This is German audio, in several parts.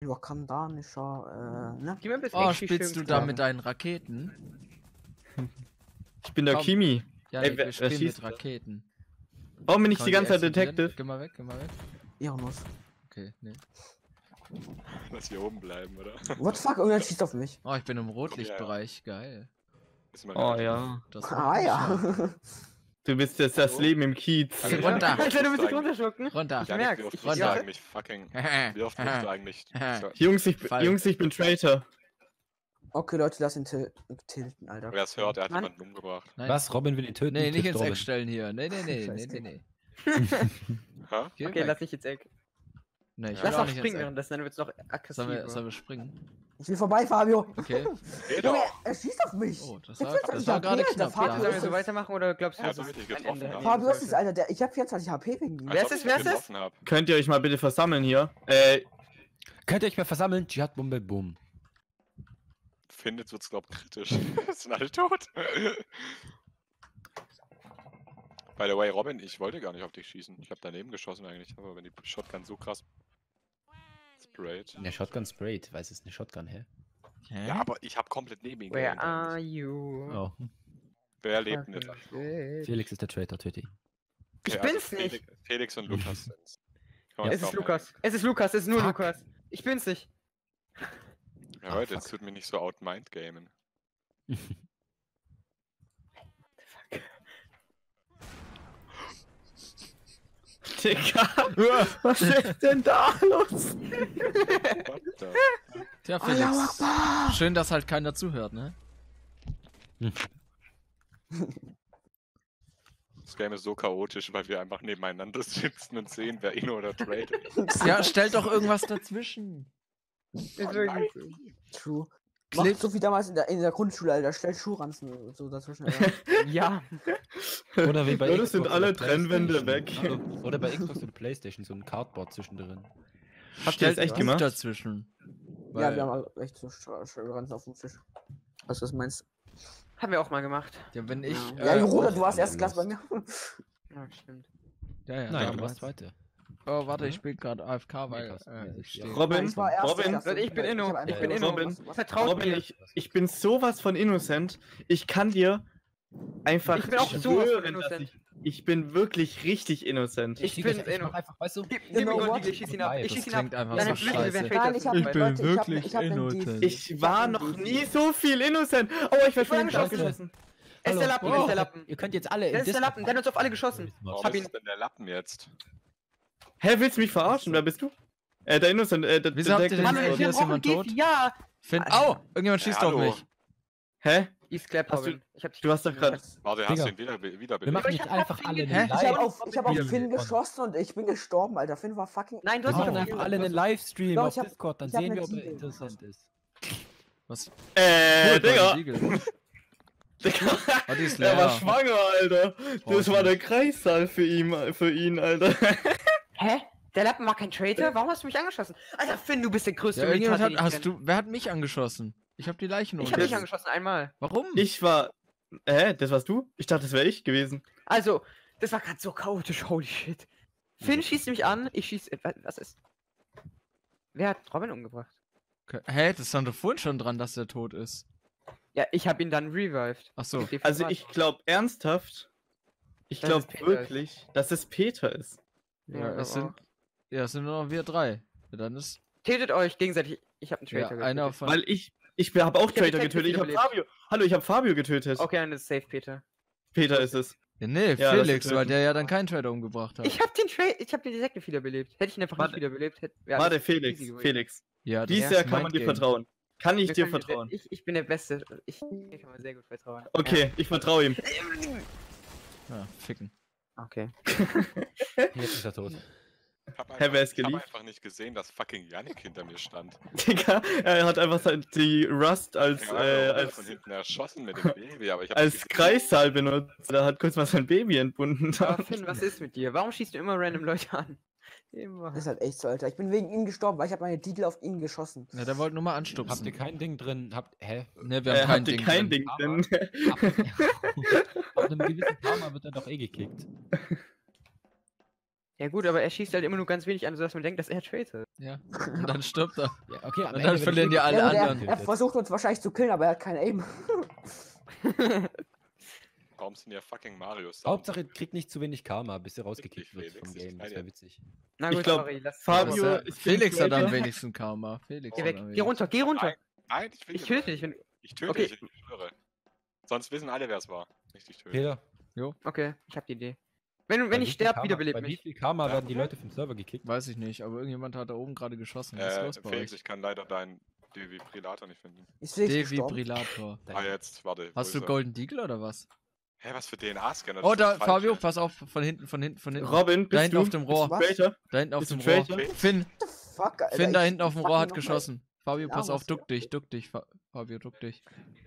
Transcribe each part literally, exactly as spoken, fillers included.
Wakandanischer, äh, ne? Die Map ist Oh, echt spielst du schön da geworden. mit deinen Raketen? Ich bin der Komm. Kimi. Ja, Ey, nee, wer- wir wer spielen schießt mit da? Raketen. Warum bin ich Kann die man ganze Zeit explodieren? Detective? Geh mal weg, geh mal weg. Janus. Okay, nee. Lass hier oben bleiben, oder? What the fuck, irgendwer schießt auf mich. Oh, ich bin im Rotlichtbereich. Geil. Ist mal Oh geil. ja. Das macht Ah mich ja. scharf. Du bist jetzt das Leben im Kiez. Also, Runter. Janik, Alter, du musst willst dich eigentlich- runterschlucken? Runter. Janik, merk's, wie oft ich musst du runter. eigentlich fucking... Wie oft musst du eigentlich... Jungs, ich, Fall. Jungs, ich bin Traitor. Okay, Leute, lass ihn til tilten, Alter. Wer es hört, er hat Mann. jemanden umgebracht. Nein. Was? Robin will ihn töten? Nee, nicht Tötet ins Robin. Eck stellen hier. Nee, nee, nee, nee, nee, nee. Hä? Geh Okay, weg. lass dich jetzt Eck. Nee, ich will Lass auch doch nicht springen ins Eck. währenddessen, dann wird's noch Sollen aggressiver. wir, sollen wir springen? Ich will vorbei, Fabio. Okay. Geht Junge, doch. er schießt auf mich. Oh, das Jetzt war, wird's das nicht war okay, gerade Alter, knapp. Fabio. Sollen Ja. wir so weitermachen oder glaubst du, Ja, dass so es richtig ein getroffen Ende haben. Fabio ist es, sollte? Alter. Der, ich hab vierundzwanzig H P wegen ihm. Wer Als ist es? ob Wer ich ist es? getroffen hab. Könnt ihr euch mal bitte versammeln hier? Äh, Könnt ihr euch mal versammeln? Jihad, Bombe, Boom. Findet wird's, glaub kritisch. Sind alle tot. By the way, Robin, ich wollte gar nicht auf dich schießen. Ich habe daneben geschossen eigentlich, aber wenn die Shotgun so krass sprayt. Der Shotgun sprayt. Weiß es eine Shotgun, hä? Hä? Ja, aber ich habe komplett neben ihm Where geaimt are eigentlich. you? Oh. Wer lebt nicht? Fucking Felix ist der Traitor, töte ihn. Ich Okay, also bin's nicht. Felix, Felix und Lukas sind's. Kann man Ja, Es ist glauben, Lukas. Es ist Lukas, es ist nur Fuck. Lukas. Ich bin's nicht. Ja, Leute, jetzt tut mir nicht so out-mind-gamen. Digga, was ist denn da los? What the? Tja, Allahu Felix. Akbar. Schön, dass halt keiner zuhört, ne? Das Game ist so chaotisch, weil wir einfach nebeneinander sitzen und sehen, wer Inno oder Trade ist. Ja, stellt doch irgendwas dazwischen. Ist wirklich so. True. Clip. Macht so wie damals in der, in der Grundschule, Alter. Stellt Schuhranzen und so dazwischen. Alter. Ja. Oder wie bei Ja, das sind Xbox alle oder Trennwände PlayStation. weg. Also, oder bei Xbox oder Playstation, so ein Cardboard zwischendrin. Habt ihr das echt Buch gemacht? dazwischen. Ja, Weil- wir haben alle echt so Schuhranzen auf dem Tisch. Was was meinst Haben wir auch mal gemacht. Ja, wenn ich. du? Ja, äh, Roder, auf- du warst erste Klasse bei mir. Ja, stimmt. Ja, ja, Nein, du damals. warst zweite. Oh, warte, ich spiele gerade A F K, weil krass. äh, ich Ja. stehe. Robin, Ich war erste Robin, Klasse. Leute, ich bin Inno. hab Ich einfach bin nur- Inno. Robin, was- was- Vertraut Robin, mir. ich, ich bin sowas von innocent. Ich kann dir einfach Ich bin auch sowas von schwören, dass innocent. ich, ich bin wirklich richtig innocent. Ich Dick, bin ich Inno. mach einfach, weißt du? Gib, gib mir know Gold, what? ich schieß ihn ab. Ich Das schieß ihn klingt ab. einfach Deine so Flügel scheiße. werden Nein, ich hab, Ich bin Leute, wirklich ich hab, ich hab einen innocent. Deal. Ich hab war einen noch Deal. nie so viel innocent. Oh, ich werde von ihm Danke. geschossen. Es ist der Lappen, es ist der Lappen. Ihr könnt jetzt alle Das ist der Lappen, der hat uns auf alle geschossen. Warum Hab ist ihn. es denn der Lappen jetzt? Hä, willst du mich verarschen? Wer bist du? Äh, der Innocent, äh, der Wieso habt ihr Detective. denn- Hallo, hier ist wir jemand brauchen tot? Gift. Ja. Find, au! Irgendjemand schießt Ja, auf hallo. mich. Hä? East Clap, Hast du- Robin. Ich hab dich Du hast doch gerade. Warte, hast Digga. du ihn wieder, Wir wiederbelebt? machen ich jetzt hab einfach Finn alle gekillt. einen Hä? Ich hab Live. auf, ich hab auf Wieder Finn gewonnen. geschossen und ich bin gestorben, Alter. Finn war fucking. Nein, du Wir hast machen ihn einfach doch alle einen Livestream Doch, auf ich hab- Discord, dann ich hab sehen eine wir, ob er Ziege. interessant ist. Was? Äh, Cool, Digga. Siegel. Digga. Oh, die ist Er war leer. schwanger, Alter. Das war der Kreissaal für ihn, für ihn, Alter. Hä? Der Lappen war kein Traitor? Warum hast du mich angeschossen? Alter, Finn, du bist der größte Ja, irgendjemand Retard, hat, den ich hast du, wer hat mich angeschossen? Ich hab die Leichen kenn. Ich hab dich umgebracht. angeschossen, einmal. Warum? Ich war. Hä, das warst du? Ich dachte, das wäre ich gewesen. Also, das war gerade so chaotisch, holy shit. Finn schießt mich an, ich schieß. äh, wa- Was ist? Wer hat Robin umgebracht? Okay. Hä, das stand doch vorhin schon dran, dass der tot ist. Ja, ich hab ihn dann revived. Ach so. Mit dem Also Format. ich glaube ernsthaft. Ich Dass glaube es Peter wirklich, dass es Peter ist. Ja, Ja, es aber- sind, ja, es sind nur noch wir drei. Ja, dann ist Tötet euch gegenseitig. Ich hab einen ja, Traitor einer getötet. von. Weil ich. Ich habe auch Ich hab Traitor Detective getötet. Ich habe wiederbelebt. Fabio. Hallo, ich habe Fabio getötet. Okay, dann ist safe, Peter. Peter ist es. Ja, nee, Ja, Felix, lass ihn weil töten. der ja dann keinen Trader umgebracht hat. Ich hab den Tra ich hab den Detective wiederbelebt. Hätte ich ihn einfach Warte. nicht wiederbelebt, hätte. wäre Warte, alles Felix. easy gewesen. Felix. ja, das Dies ist Jahr kann man dir Mindgame. vertrauen. Kann ich Wir dir können mir- vertrauen? Ich, ich bin der Beste. Ich mir kann man sehr gut vertrauen. Okay, ich vertraue ihm. Ja, ficken. Ja. Okay. Jetzt ist er tot. Ich hab Hä, einfach, wer ist ich hab geliebt? einfach nicht gesehen, dass fucking Yannick hinter mir stand. Digga, er hat einfach sein- die Rust als, Ja, äh, er wurde als, von hinten erschossen mit dem Baby, aber ich hab als nicht Kreissaal benutzt. Er hat kurz mal sein Baby entbunden. Aber Finn, was ist mit dir? Warum schießt du immer random Leute an? Immer. Das ist halt echt so, Alter. Ich bin wegen ihm gestorben, weil ich habe meine Titel auf ihn geschossen. Ja, der wollte nur mal Habt anstupsen. ihr kein Ding drin? Habt. Hä? Ne, wir Äh, haben kein habt ihr Ding. kein drin. Ding drin? Ab, ab einem gewissen Paar Mal wird er doch eh gekickt. Ja gut, aber er schießt halt immer nur ganz wenig an, sodass man denkt, dass er traitor. Ja. Und dann stirbt er. Ja, okay, am Und Ende, dann wenn verlieren ich die alle Ja, gut, er, anderen. er versucht uns wahrscheinlich zu killen, aber er hat kein Aim. Warum sind ja fucking Marios? Hauptsache, kriegt nicht zu wenig Karma, bis er rausgekickt Richtig, wird vom Felix, Game. Das ich wäre witzig. Na Ich gut, glaub, sorry, lass Fabio- lass- ist Felix hat am Traitor. wenigsten Karma. Felix Geh hat weg, am geh wenigsten. runter, geh runter. Nein, ich will Ich ihn töte nicht. dich, wenn... Ich töte Okay. dich, ich schwöre. Sonst wissen alle, wer es war. Nicht ich töte. Peter, Okay, ich hab die Idee. Wenn, bei wenn wie ich viel sterbe, Karma- wiederbelebt Bei wie mich. viel Karma Ja. werden die Leute vom Server gekickt? Weiß ich nicht, aber irgendjemand hat da oben gerade geschossen. Was ist Äh, los bei Felix, euch? ich kann leider deinen Defibrillator nicht finden. Ist Felix gestorben? Defibrillator. Ah, jetzt, warte. wo Hast ist du er? Golden Deagle oder was? Hä, was für D N A-Scanner? Oh, da, Fabio, pass auf, von hinten, von hinten, von hinten. Robin, bist Da hinten du? auf dem Rohr. Was? Traitor? Da hinten auf Bist dem du Rohr. Traitor? Finn, Fuck, Alter, Finn da ich hinten auf dem fuck Rohr ihn hat noch mal. geschossen. Fabio, Ja, pass auf, was duck hier? dich, duck dich. Fa Fabio, duck dich.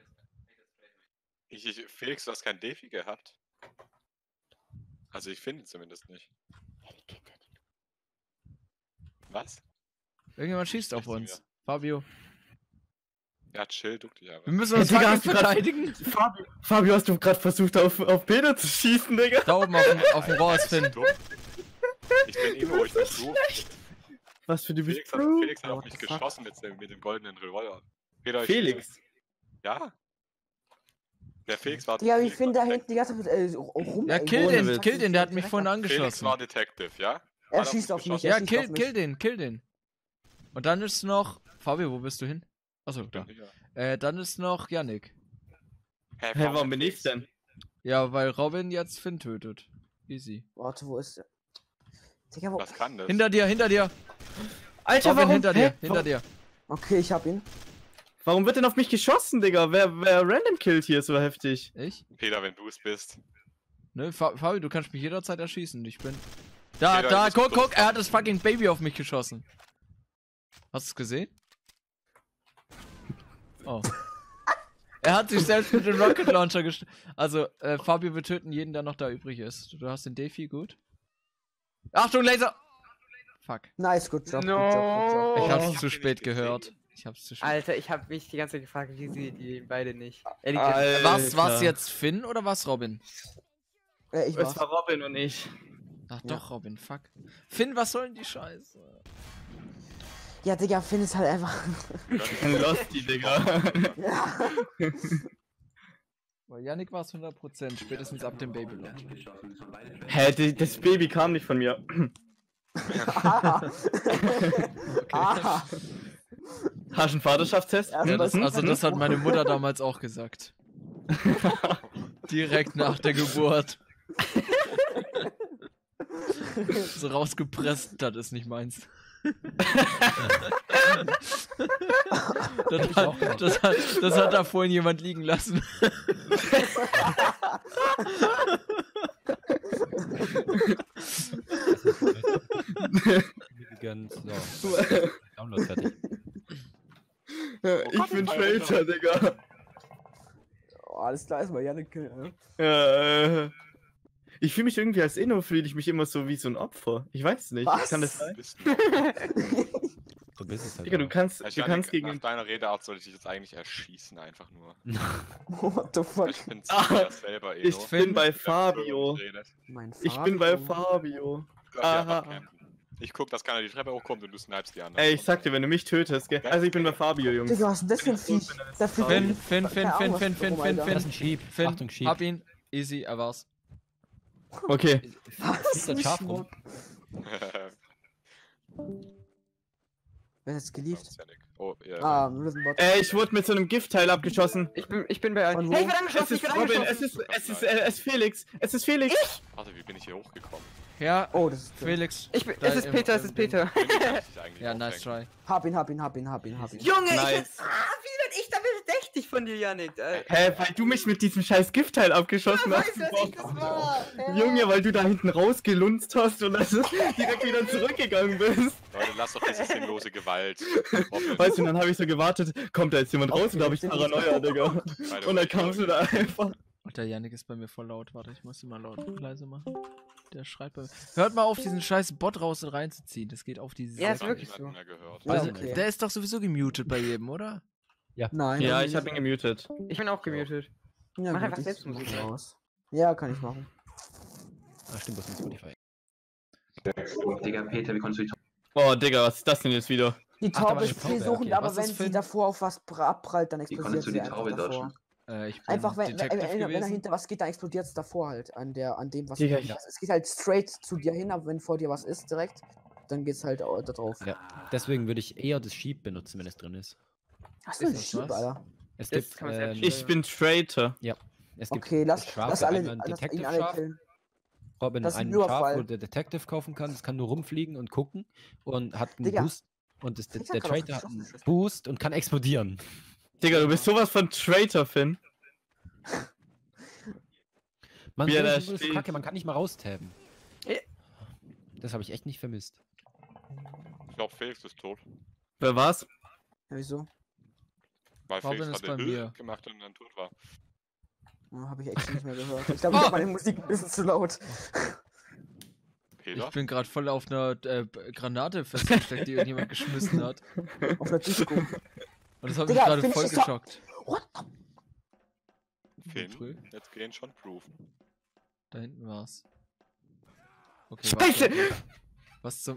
Ich, ich, Felix, du hast kein Defi gehabt. Also ich finde ihn zumindest nicht. Was? Irgendjemand schießt auf Schießt zu uns. Fabio, Ja, chill, duck dich einfach. wir müssen uns Digga, fucking hast du grad- verteidigen. Fabio, Fabio, hast du gerade versucht, auf, auf Peter zu schießen, Digga? Da oben auf dem, auf dem Rohr ist Finn. Dumm. Ich bin Imo, ich versuche. Was für du bist, Felix hat, Bro? Felix hat auf What mich the fuck? geschossen mit dem, mit dem goldenen Revolver. Peter, ich- Felix. Ja. Der Felix war. Digga, wie Felix Finn war da Detective. hinten die ganze Zeit äh, rum. Ja, ey, kill ohne den, Witz. kill den, der hat mich vorhin Felix angeschossen. war Detective, ja? Er Hat auf schießt mich auf mich. geschossen. er Ja, schießt kill, auf mich. kill den, kill den. Und dann ist noch. Fabio, wo bist du hin? Achso, Ich da. bin hier. Äh, dann ist noch Yannick. Hä, Hä, warum bin ich denn? Ja, weil Robin jetzt Finn tötet. Easy. Warte, wo ist der? Digga, wo? Was kann das? Hinter dir, hinter dir. Alter, Robin, warum? hinter dir, Hä? hinter dir. Okay, ich hab ihn. Warum wird denn auf mich geschossen, Digga? Wer, wer random killt hier so heftig? Ich? Peter, wenn du es bist. Ne, Fa Fabio, du kannst mich jederzeit erschießen. Ich bin. Da, Peter, da, du bist guck, guck, dumm. er hat das fucking Baby auf mich geschossen. Hast du es gesehen? Oh. Er hat sich selbst mit dem Rocket Launcher gest... Also, äh, Fabio, wir töten jeden, der noch da übrig ist. Du hast den Defi, gut. Achtung, Laser! Fuck. Nice, good job. No. Good job, good job. Ich Oh. hab's Ich hab zu ihn spät nicht gesehen. gehört. Ich hab's zu spät. Alter, ich hab mich die ganze Zeit gefragt, wie sie die beide nicht. Ehrlich, Alter. Was, was jetzt Finn oder was Robin? Äh, ich Es war's. war Robin und ich. Ach Ja. doch, Robin, fuck. Finn, was soll denn die Scheiße? Ja, Digga, Finn ist halt einfach. Ein Losty, Digga. Ja. Weil Yannick war es hundert Prozent, spätestens ab dem Baby Launch. Hä, die- das Baby kam nicht von mir. Aha. Aha. Hast du einen Vaterschaftstest? Ja, Ja, das, Mhm. also das hat meine Mutter damals auch gesagt. Direkt nach der Geburt. So rausgepresst, das ist nicht meins. das, hat, das, hat, das hat da vorhin jemand liegen lassen. Übrigens, so. Download fertig. Ich bin Traitor, Digga. Oh, alles klar, ist mal Janik killen. Äh, Ich fühle mich irgendwie als Inno, fühle ich mich immer so wie so ein Opfer. Ich weiß nicht. Was? Kann das sein? Bist du. So bist es halt. Digga, du auch. kannst, Ich du kannst nach gegen. deiner Redeart sollte ich dich jetzt eigentlich erschießen, einfach nur. What the fuck? Ich bin ziemlich selber Eno. Ich bin bei Fabio. Redet. Mein Ich bin bei Fabio. Fabio. Lass sie einfach Aha. campen. Ich guck, dass keiner die Treppe hochkommt und du snipest die anderen. Ey, ich sag dir, wenn du mich tötest, gell? Also ich bin bei Fabio, Jungs. Digga, was ist denn das für ein Viech? Der fliegt Finn, um- Finn, Finn, keine Finn, Ahnung, Finn, was Finn, drum, Finn, Alter. Das ist Finn. ein Sheep. Finn, Achtung, Sheep. hab ihn. Easy, er war's. Okay. Fliegt ein Schaf rum. Wer ist jetzt geliebt? Oh, ja. Ah, Rhythmbot. Ey, ich wurde mit so einem Giftteil abgeschossen. Ich bin, ich bin bei Von euch. wo? Hey, ich werde Es angeschossen, ich ist werde Robin, angeschossen. es ist, es ist, äh, es ist Felix. Es ist Felix. Warte, wie bin ich hier hochgekommen? Ja, Oh, das ist. Felix. Ich bin, Da es ist im- Peter, es im ist Ding. Peter. Bin ich eigentlich Ja, nice aufhängen? try. Hab ihn, hab ihn, hab ihn, hab ihn, hab ihn. Junge, ich, Nice. ah, wie werd ich da verdächtig von dir, Yannick? Äh, Hä, weil du mich mit diesem scheiß Giftteil abgeschossen wer hast. weiß, wer ich das war? Äh. Junge, weil du da hinten rausgelunzt hast und dann direkt wieder zurückgegangen bist. Leute, lass doch diese sinnlose Gewalt. Robin, Weißt du, dann habe ich so gewartet, kommt da jetzt jemand raus und da habe ich Paranoia, Digga. by the Und way, dann kamst du da einfach. Und der Yannick ist bei mir voll laut. Warte, ich muss ihn mal laut leise machen. Der schreit bei mir. Hört mal auf, diesen scheiß Bot raus und reinzuziehen. Das geht auf die Ja, ist hab wirklich niemanden so. mehr gehört. Ja, Also, okay. der ist doch sowieso gemutet bei jedem, oder? Nein. Ja, also ich habe ihn gemutet. Ich bin auch gemutet. Ja, Mach gut, einfach ich selbst suche Musik ihn rein. raus. Ja, kann ich machen. Ah, stimmt, was mit Spotify. Digga, Peter, wie konntest du die Oh, Digga, was ist das denn jetzt wieder? Die Ach, da Taube war ist eine Taube, zielsuchend, okay. aber Was wenn ist sie Finn? davor auf was bra- abprallt, dann Wie explodiert konntest du sie die einfach Taube davor. dodgen? Äh, ich bin Einfach, wenn, wenn, Detective wenn, wenn er gewesen. hinter was geht, dann explodiert es davor halt, an der, an dem, was Digga, ja. Es geht halt straight zu dir hin, aber wenn vor dir was ist direkt, dann geht's halt auch da drauf. Ja. Deswegen würde ich eher das Sheep benutzen, wenn es drin ist. Hast du Ist einen das Sheep, was? Alter? Es Das gibt. kann man Ähm, selbst Ich bin Traitor. es gibt Okay, lass, Schafe, lass alle, einmal ein lass ihn Detective alle Schaf, killen. Robin das ist ein ein Schaf, Überfall. wo der Detective kaufen kann. Das kann nur rumfliegen und gucken und hat einen Digga. Boost. Und das, der, Digga, der kann doch Traitor hat nicht einen schießen. Boost und kann explodieren. Digga, du bist sowas von Traitor, Finn. Man, Wie er da ist so steht. kacke, man kann nicht mal raustaben. Ja. Das habe ich echt nicht vermisst. Ich glaube, Felix ist tot. Wer war's? Ja, wieso? Weil Robin Felix ist gerade bei Hilfe mir. gemacht und dann tot war. Ja, Habe ich echt nicht mehr gehört. Ich glaube, ich habe meine Musik ein bisschen zu laut. Peter? Ich bin gerade voll auf einer äh, Granate festgesteckt, die irgendjemand geschmissen hat. Auf der Disco. Und das hat mich Digga, gerade find ich voll das so- geschockt. What the? Finn, jetzt gehen schon proven. Da hinten war's. Okay, Scheiße! warte. Was zum.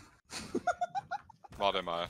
Warte mal.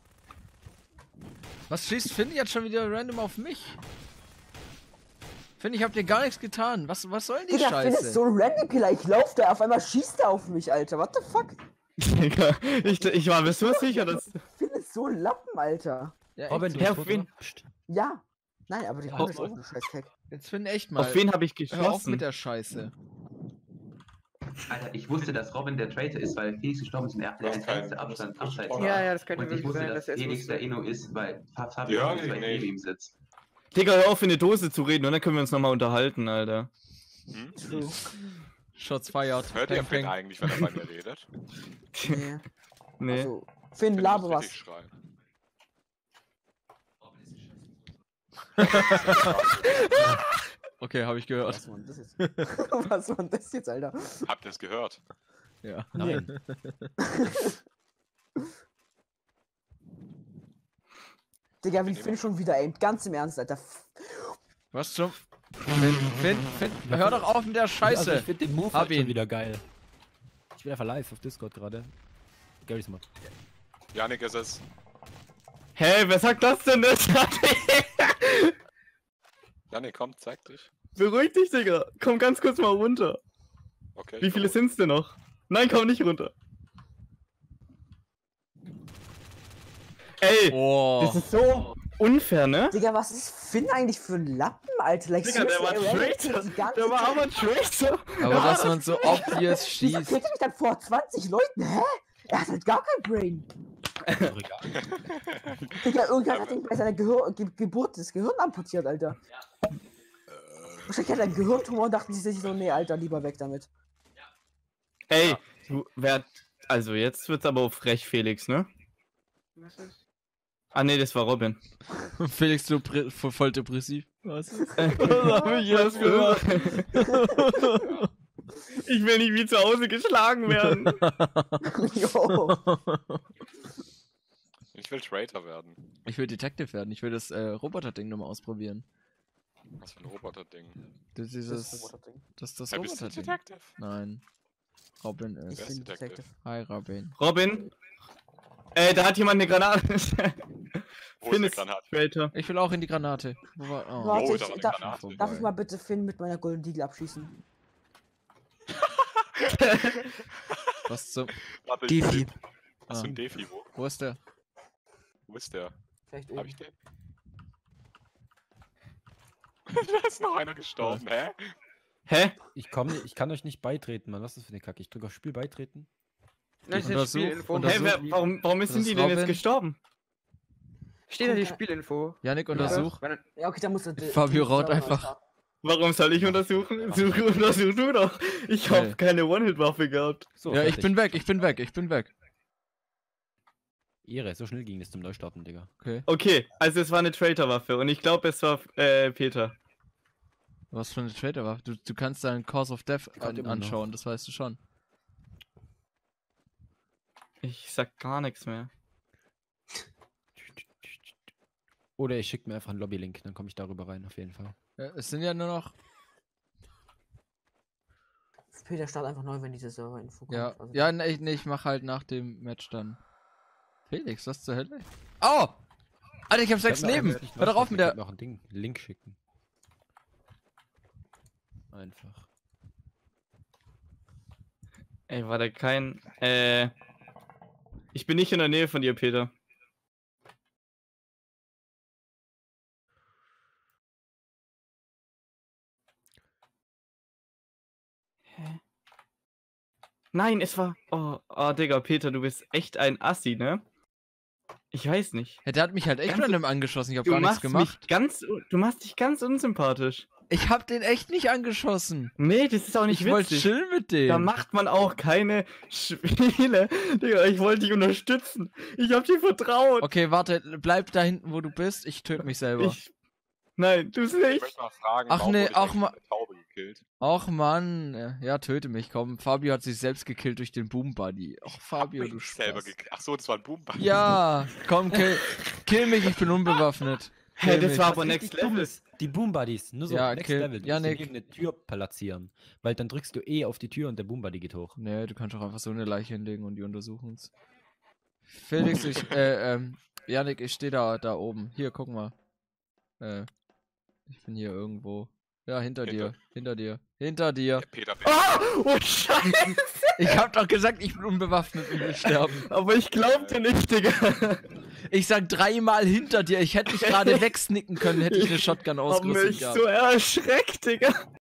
Was schießt Finn jetzt schon wieder random auf mich? Finn, ich hab dir gar nichts getan. Was, was soll denn die Digga, Finn ist Scheiße? so ein Random Killer. Ich lauf da, auf einmal schießt er auf mich, Alter. What the fuck? Digga, ich, ich war mir so sicher, dass. Finn ist so ein Lappen, Alter. Ja, echt Robin, so. du Herr bist tot, Finn. oder? Psst. Ja. Nein, aber die Ja, Runde ist auf- auch ein scheiß Keck. Jetzt Finn echt mal. Auf wen habe ich Hör auf geschossen? mit der Scheiße. Alter, ich wusste, dass Robin der Traitor ist, weil Felix gestorben ist und er der Was kein- kleinste Abstand, das ist Abseits voll- war. Ja, ja, das könnte Und ich wirklich wusste, sein, dass dass er es Felix wusste. der Inno ist, weil Fa- Fabio Ja, ist, weil nee. neben ihm sitzt. Digga, hör auf in die Dose zu reden und dann können wir uns nochmal unterhalten, Alter. Hm? True. Shots fired. Hört ihr Peng, Finn peng. eigentlich, wenn er bei mir redet? Nee. Nee. Also, Finn, Finn laber muss was. richtig schreien. Okay, habe ich gehört. Was war denn das jetzt? Was war denn das jetzt, Alter? Habt ihr es gehört? Ja. Nein. Digga, wie Finn schon wieder aimt. Ganz im Ernst, Alter. Was zum. Finn, Finn, Finn, hör doch auf mit der Also Scheiße. ich finde den Move Hab halt schon ihn. wieder geil. Ich bin einfach live auf Discord gerade. Gary's Mod. Janik ist es. Hä, wer sagt das denn jetzt? Janik, komm, zeig dich. Beruhig dich, Digga. Komm ganz kurz mal runter. Okay. Wie ich viele komm sind's denn noch? Nein, komm nicht runter. Ey, Oh. das ist so unfair, ne? Digga, was ist Finn eigentlich für ein Lappen, Alter? Like, Digga, der war seriously, er Traitor. rennt die ganze Der war Zeit. aber Traitor. Aber dass man so obvious Wieso schießt. killt er mich dann vor zwanzig Leuten? Hä? Er hat halt gar kein Brain. Digga, irgendwann hat ihn bei seiner Gehör Ge Geburt das Gehirn amputiert, Alter. Wahrscheinlich hat er einen Gehirntumor und dachten sie sich so, nee, Alter, lieber weg damit. Ey, du, wer. Also, jetzt wird's aber auch frech, Felix, ne? Was ist? Ah, ne, das war Robin. Felix, du pre- voll, voll depressiv. Was? Was hab ich jetzt gemacht? Ich will nicht wie zu Hause geschlagen werden. Jo. Ich will Traitor werden. Ich will Detective werden. Ich will das äh, Roboter-Ding nochmal ausprobieren. Was für ein Roboter-Ding. Das, Das dieses, ist Roboterding. das ist das Hey, bist du Roboter-Ding. Detective? Nein. Robin Ich ist. Wer ist bin Detective? Detective. Hi, Robin. Robin? Ey, da hat jemand eine Granate. Wo ist Finn eine ist Granate? Traitor. Ich will auch in die Granate. Wo war, oh. Warte, Oh, ich, da war eine darf, Granate. darf ich mal bitte Finn mit meiner Golden Deagle abschießen? Was zum. Warte, ich Defi. seh- Hast du Ah. einen Defi? Wo? Wo ist der? Wo ist der? Vielleicht Hab oben. ich den? Da ist noch einer gestorben, hä? Hä? Ich komm, nicht- ich kann euch nicht beitreten, Mann. Was ist das für eine Kacke? Ich drücke auf Spiel beitreten. Nein, steht Untersuch- Spielinfo. untersuch- Hä, wer, warum, warum Das sind ist die denn jetzt Robin. gestorben? Steht da die Spielinfo. Janik, untersuch. Ja. Ja, okay, dann muss er. Fabio raut einfach. Warum soll ich untersuchen? Such, untersuch du doch. Ich hab Nee. keine One-Hit-Waffe gehabt. So, Ja, ich fertig. bin weg, ich bin weg, ich bin weg. Ehre, so schnell ging es zum Neustarten, Digga. Okay. Okay, also es war eine Traitor-Waffe und ich glaube, es war äh, Peter. Was für eine Trader war? Du, du kannst deinen Cause of Death kommt an, immer noch. anschauen, das weißt du schon. Ich sag gar nichts mehr. Oder ich schicke mir einfach einen Lobby-Link, dann komme ich darüber rein, auf jeden Fall. Ja, es sind ja nur noch. Peter startet einfach neu, wenn diese Server-Info kommt. Ja, Also, ja, nee, nee, ich mach halt nach dem Match dann. Felix, was zur Hölle? Oh! Alter, ich hab sechs Leben! Hör doch auf mit der... noch ein Ding, Link schicken. Einfach. Ey, war da kein. Äh. Ich bin nicht in der Nähe von dir, Peter. Hä? Nein, es war. Oh, oh, Digga, Peter, du bist echt ein Assi, ne? Ich weiß nicht. Ja, der hat mich halt echt Ganz- random angeschossen, ich hab Du gar nichts machst gemacht. mich ganz. Du machst dich ganz unsympathisch. Ich hab den echt nicht angeschossen. Nee, das ist auch nicht Ich wollte witzig. chillen mit dem. Da macht man auch keine Spiele. Digga, ich wollte dich unterstützen. Ich hab dir vertraut. Okay, warte, bleib da hinten, wo du bist. Ich töte mich selber. Ich. Nein, du Ich nicht. möchte mal fragen, Ach warum nee, wurde ich ach eigentlich ma- von der Taube gekillt? Och Mann. Ja, töte mich, komm. Fabio hat sich selbst gekillt durch den Boom Buddy. Och, Fabio, Hab du mich selber Spaß. gekillt. Ach so, das war ein Boom. Ja, komm, kill, kill mich, ich bin unbewaffnet. Hä, Kill das mich. war aber Was Next richtig dumm Level. ist, die Boom Buddies, nur so Ja, Next kill- Level. Du ja, musst Nick. neben eine Tür platzieren, weil dann drückst du eh auf die Tür und der Boom Buddy geht hoch. Nee, du kannst doch einfach so eine Leiche hinlegen und die untersuchen's. Felix, ich, äh, ähm, Janik, ich stehe da, da oben. Hier, guck mal. Äh, ich bin hier irgendwo. Ja, hinter Hinter- dir, hinter dir, hinter dir. Der Peter bin Ah, oh Scheiße. Ich hab doch gesagt, ich bin unbewaffnet und will sterben. Aber ich glaub dir nicht, Digga. Ich sag dreimal hinter dir, ich hätte dich gerade wegsnicken können, hätte ich eine Shotgun Hab ausgerüstet mich gehabt. so erschreckt, Digga.